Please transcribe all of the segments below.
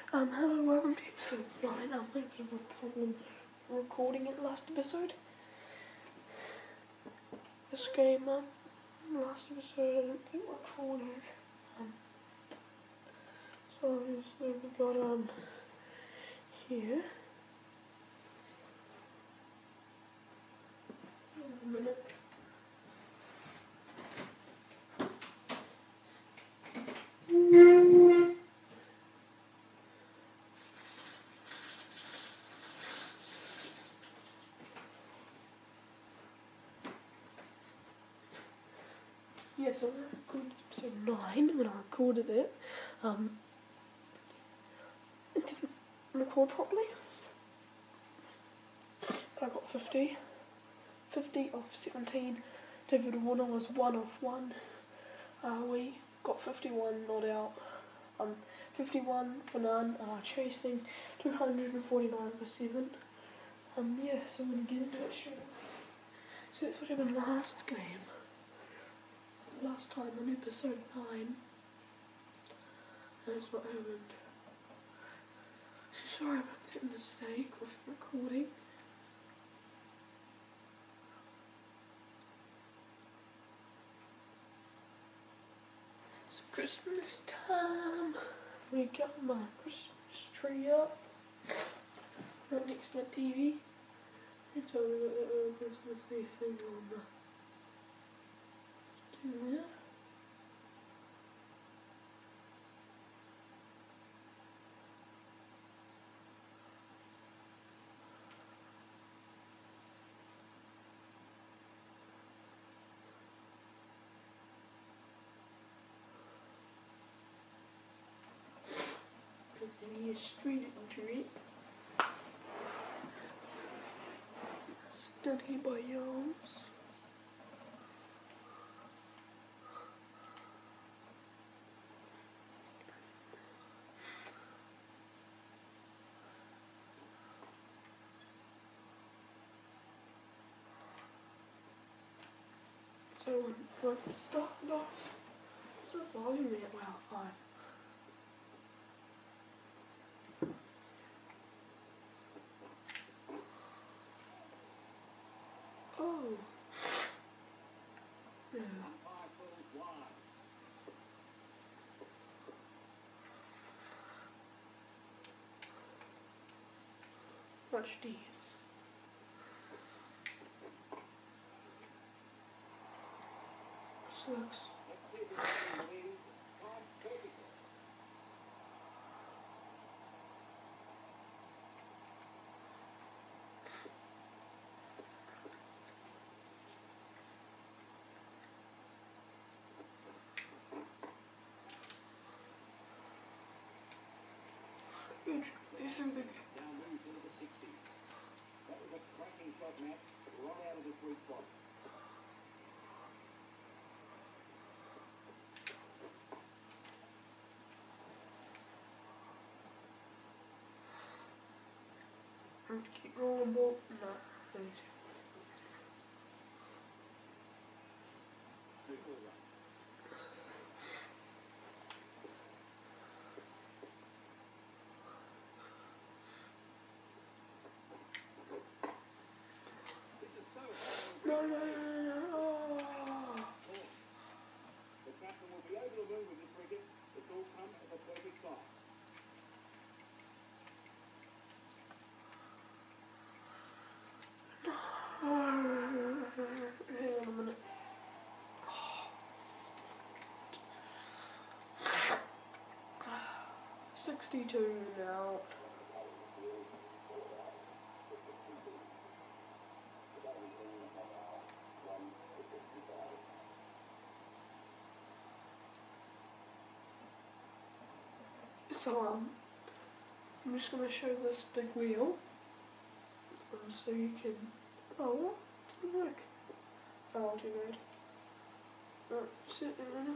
Hello, welcome to episode 9. I had a bit of a problem recording it last episode. This game, last episode I don't think recorded. So obviously we got, here. A minute. Yeah, so I recorded episode 9 when I recorded it. It didn't record properly. But I got 50. 50 of 17. David Warner was 1 of 1. We got 51 not out. 51 for none. Chasing 249 for 7. Yeah, so I'm going to get into it straight away. So that's what happened last game. Last time on episode 9. That's what happened. So sorry about that mistake of recording. It's Christmas time. We got my Christmas tree up. Right next to my TV. It's why we got that little Christmassy thing on the in there. There's a new street into it. Study by Yarns. So when it started off, what's the volume at? Wow, 5. Oh. No. Watch these. Sucks. Good. These things are good. That was a cracking shot, Matt. Right out of the sweet spot. Keep rolling ball. No, finish. No. The captain will be able to move with this wicket. It's all come at the perfect time. Hang on a minute. 62 now. So I'm just going to show this big wheel, so you can. Oh, what? Didn't work. Oh, too bad. Sit in.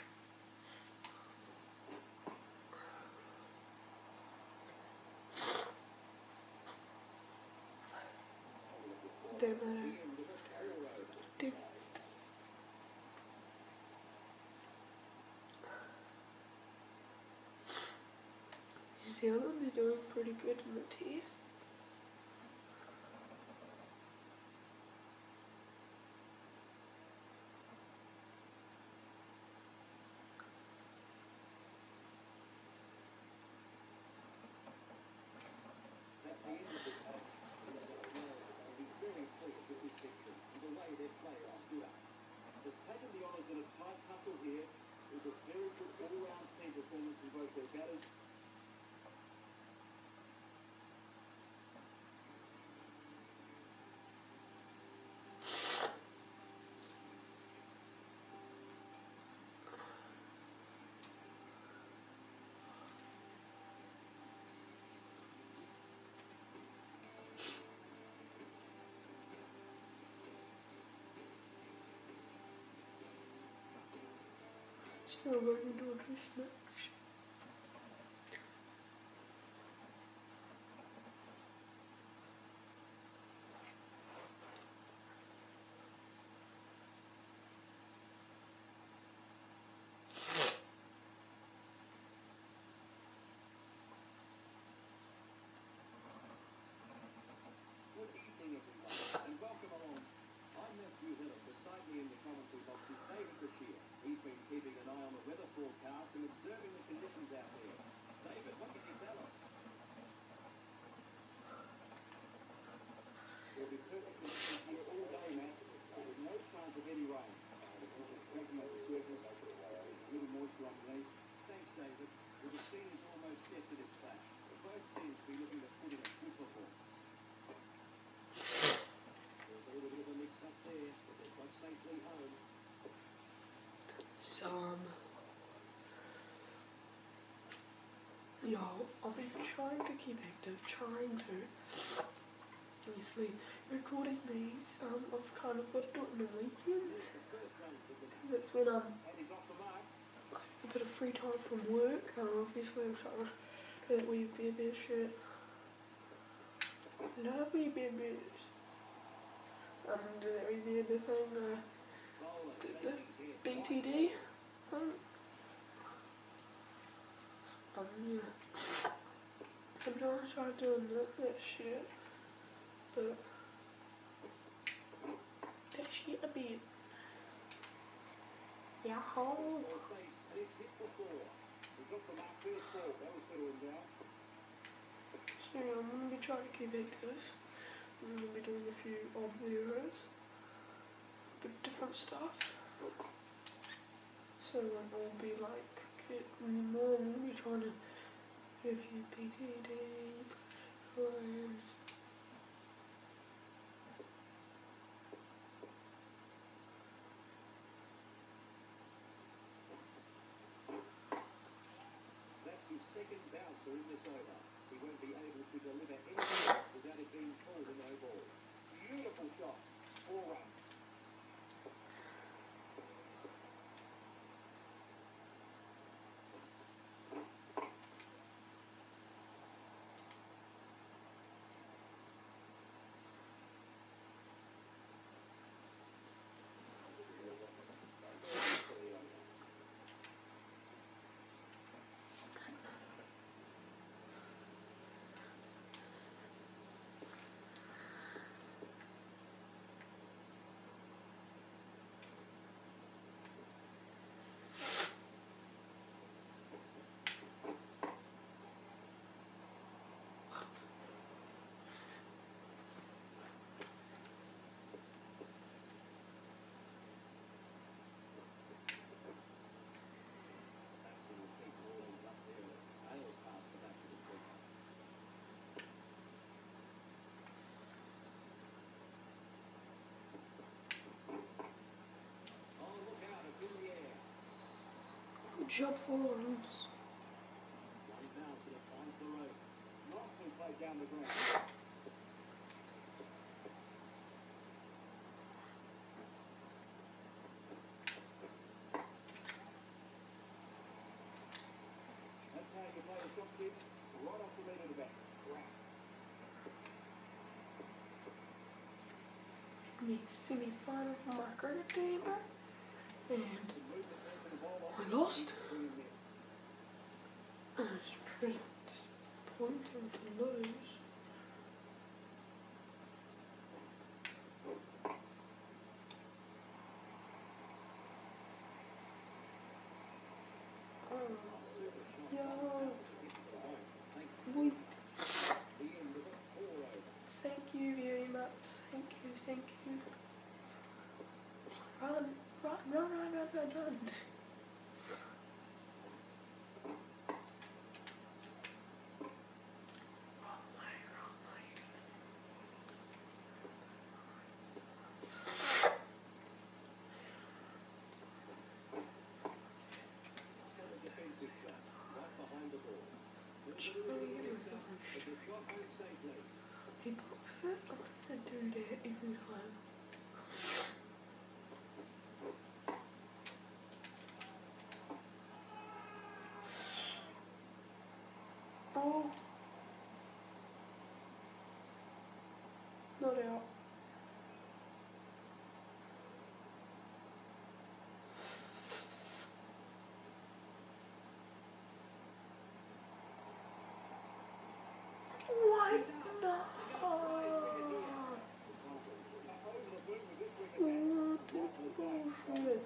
Damn it. Zealand are doing pretty good in the test. That's the end of this match. I'll be very pleased with this victory and the way their players stood up. Has taken the honours in a tight tussle here. It was a very good all-round team performance from both their batters. Still going to do this match. Good evening, everyone, and welcome along. I'm Matthew Hill. Beside me in the commentary box is David Bashir. He's been keeping an eye on the weather forecast and observing the conditions out there. David, what can you tell us? There'll be perfect conditions here all day, Matt. There's no chance of any rain. The water is cracking up the surface. There's a little moisture underneath. Thanks, David. Well, the scene is almost set for this clash. Both teams will be looking to put in a good performance. There's a little bit of a mix-up there, but they're both safely home. So, I've been trying to keep active, obviously, recording these, I've kind of got to do it on the weekends, because that's when I'm a bit of free time from work, obviously I'm trying to do that wee Bear Bear shirt. Love wee Bear Bears. Do that wee Bear Bear thing, the BTD. Yeah. I'm trying to try doing that shit, but that shit a bit. Yahoo! So yeah, I'm going to be trying to keep active. I'm going to be doing a few odd videos, but different stuff. So it won't all be like it anymore. I'm going to be trying to do a few PTD, plans. That's his second bouncer in this over. He won't be able to deliver anything without it being called a no ball. Beautiful shot. 4 runs. Good job for runs. One bounce and it finds the road. Nicely played down the ground. That's how you play the shot, kids. Right off the lead of the bat. Wow. The semi-final for my cricket team, and I lost. It's pretty want him to lose. Thank you very much. Thank you. Run. He blocks it. I'm gonna do that every time. Oh. Not out. What? No. Bullshit.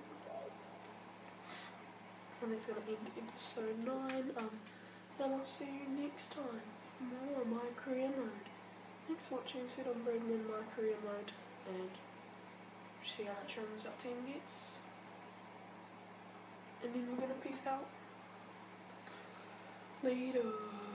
And it's gonna end episode 9. And I'll see you next time in more of my career mode. Thanks for watching. Said I'm Braden in my career mode, and see how much runs our team gets. And then we're gonna peace out. Later.